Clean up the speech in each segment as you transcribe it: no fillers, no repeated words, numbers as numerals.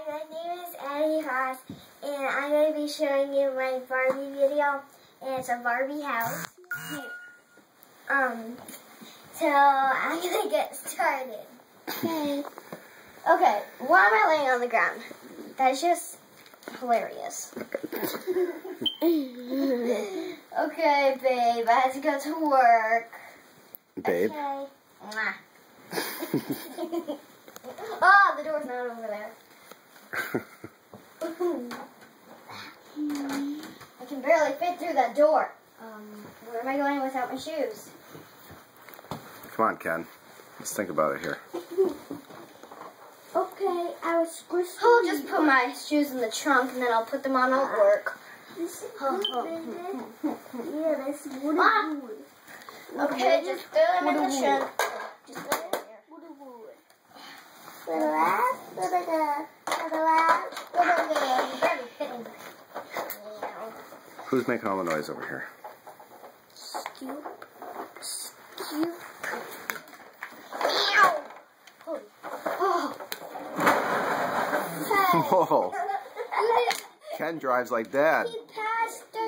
my name is Addie Haas, and I'm going to be showing you my Barbie video, and it's a Barbie house. So I'm going to get started. Okay, why am I laying on the ground? That's just hilarious. Okay, babe, I have to go to work. Babe? Okay. Mwah. Oh, the door's not over there. I can barely fit through that door. Where am I going without my shoes? Come on, Ken. Let's think about it here. Okay, I was squished. I'll just put my shoes in the trunk and then I'll put them on at work. Yeah, that's wood. Okay, just throw them in the trunk. Just throw them here. To the left, to the left, to the left. Who's making all the noise over here? Scoop. Scoop. Meow. Oh. Whoa. Ken drives like Dad. He passed the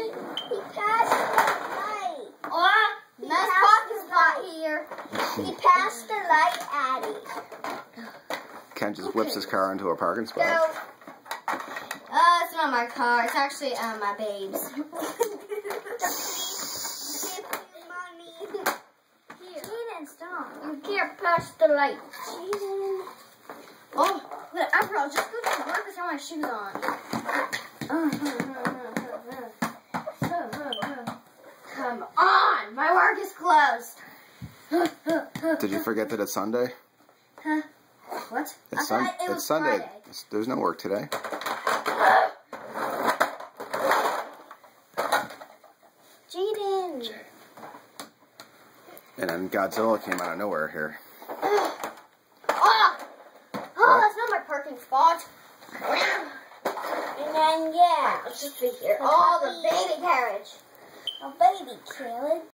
light. Oh, nice parking spot here. He passed the light, Addie. Ken just whips his car into a parking spot. No. It's not my car. It's actually my babe's. Jaden, stop. You can't pass the light. Jaden. Oh, whatever. I'll just go to work without my shoes on. Come on. My work is closed. Did you forget that it's Sunday? Huh? What? It's It's Sunday. Friday. There's no work today. Jaden. And then Godzilla came out of nowhere here. Oh, that's not my parking spot. And then, yeah, let's just be here. Oh, the baby carriage. A baby carriage.